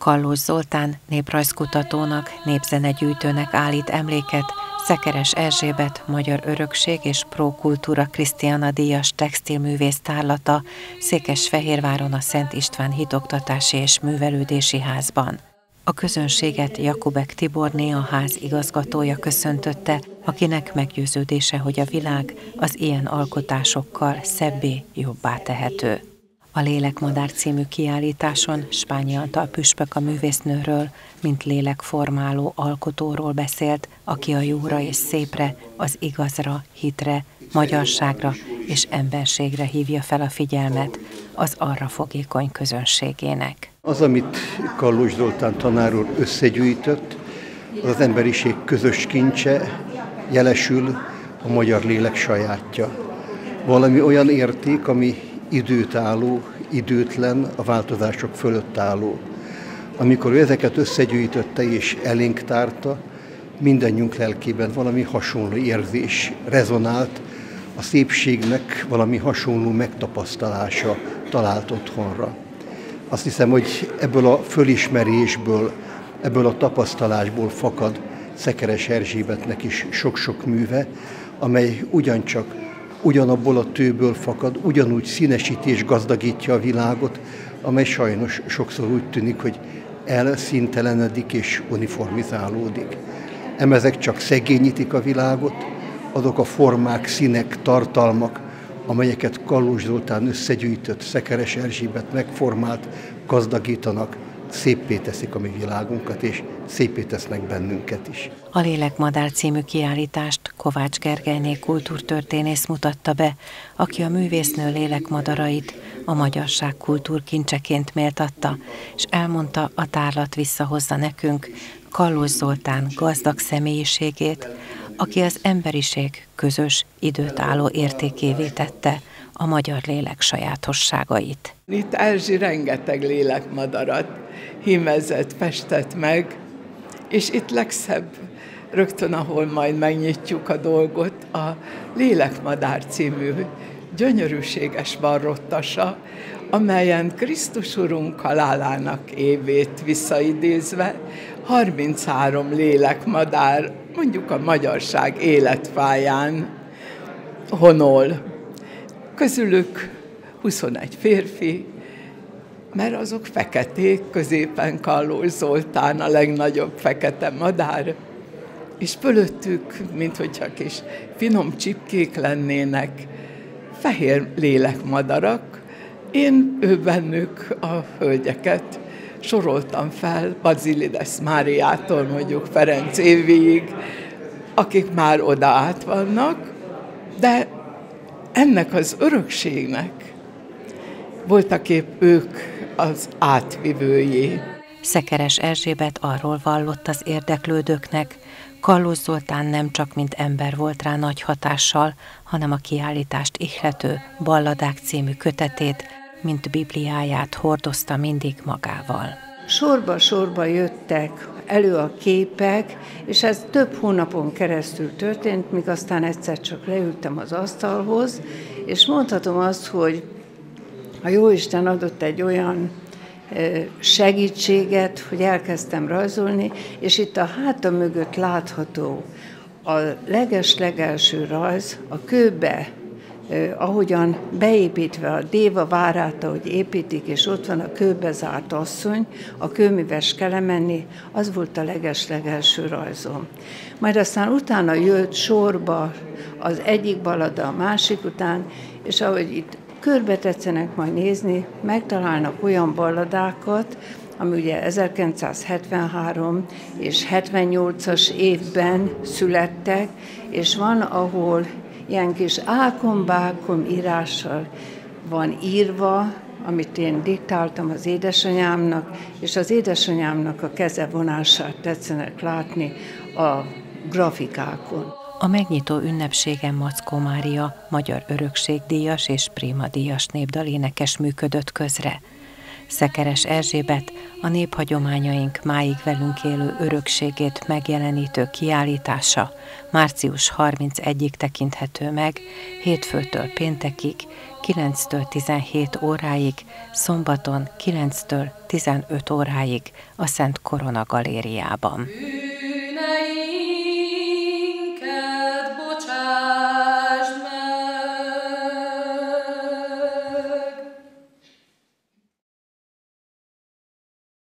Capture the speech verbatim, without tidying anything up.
Kallós Zoltán néprajzkutatónak, népzenegyűjtőnek állít emléket Szekeres Erzsébet Magyar Örökség és Pro Kultúra Krisztiana díjas textilművész tárlata Székesfehérváron a Szent István Hitoktatási és Művelődési Házban. A közönséget Jakubek Tiborné, a ház igazgatója köszöntötte, akinek meggyőződése, hogy a világ az ilyen alkotásokkal szebbé, jobbá tehető. A Lélekmadár című kiállításon Spányi Antal püspök a művésznőről, mint lélekformáló alkotóról beszélt, aki a jóra és szépre, az igazra, hitre, magyarságra és emberségre hívja fel a figyelmet az arra fogékony közönségének. Az, amit Kallós Zoltán tanár úr összegyűjtött, az az emberiség közös kincse, jelesül a magyar lélek sajátja. Valami olyan érték, ami időtálló, időtlen, a változások fölött álló. Amikor ő ezeket összegyűjtötte és elénk tárta, mindannyiunk lelkében valami hasonló érzés rezonált, a szépségnek valami hasonló megtapasztalása talált otthonra. Azt hiszem, hogy ebből a fölismerésből, ebből a tapasztalásból fakad Szekeres Erzsébetnek is sok-sok műve, amely ugyancsak ugyanabból a tőből fakad, ugyanúgy színesíti és gazdagítja a világot, amely sajnos sokszor úgy tűnik, hogy elszíntelenedik és uniformizálódik. Ám ezek csak szegényítik a világot, azok a formák, színek, tartalmak, amelyeket Kallós Zoltán összegyűjtött, Szekeres Erzsébet megformált, gazdagítanak, széppé teszik a mi világunkat, és széppé tesznek bennünket is. A Lélekmadár című kiállítást Kovács Gergelyné kultúrtörténész mutatta be, aki a művésznő lélekmadarait a magyarság kultúrkincseként méltatta, és elmondta, a tárlat visszahozza nekünk Kallós Zoltán gazdag személyiségét, aki az emberiség közös, időtálló értékévé tette a magyar lélek sajátosságait. Itt Erzsi rengeteg lélekmadarat hímezett, festett meg, és itt legszebb, rögtön ahol majd megnyitjuk a dolgot, a Lélekmadár című gyönyörűséges varrottasa, amelyen Krisztus Urunk halálának évét visszaidézve harminchárom lélekmadár, mondjuk a magyarság életfáján honol. Közülük huszonegy férfi, mert azok feketék, középen Kallós Zoltán a legnagyobb fekete madár, és fölöttük, minthogyha kis finom csipkék lennének, fehér lélekmadarak. Én ő bennük a hölgyeket soroltam fel, Bazilides Máriától mondjuk Ferenc Éviig, akik már oda át vannak, de ennek az örökségnek voltak épp ők az átvivőjé. Szekeres Erzsébet arról vallott az érdeklődőknek, Kallós Zoltán nem csak mint ember volt rá nagy hatással, hanem a kiállítást ihlető Balladák című kötetét, mint Bibliáját hordozta mindig magával. Sorba-sorba jöttek elő a képek, és ez több hónapon keresztül történt, míg aztán egyszer csak leültem az asztalhoz, és mondhatom azt, hogy a Jóisten adott egy olyan segítséget, hogy elkezdtem rajzolni, és itt a hátam mögött látható a leges-legelső rajz, a kőbe, eh, ahogyan beépítve a Déva várát, ahogy építik, és ott van a kőbe zárt asszony, a kőműves Kelemenné, az volt a leges-legelső rajzom. Majd aztán utána jött sorba az egyik ballada a másik után, és ahogy itt körbe tetszenek majd nézni, megtalálnak olyan balladákat, ami ugye ezerkilencszázhetvenhárom és hetvennyolcas évben születtek, és van, ahol ilyen kis ákom-bákom írással van írva, amit én diktáltam az édesanyámnak, és az édesanyámnak a kezevonását tetszenek látni a grafikákon. A megnyitó ünnepségen Mackó Mária, Magyar Örökségdíjas és Prima díjas népdalénekes működött közre. Szekeres Erzsébet a néphagyományaink máig velünk élő örökségét megjelenítő kiállítása március harmincegyedikéig tekinthető meg, hétfőtől péntekig, kilenctől tizenhét óráig, szombaton kilenctől tizenöt óráig a Szent Korona Galériában.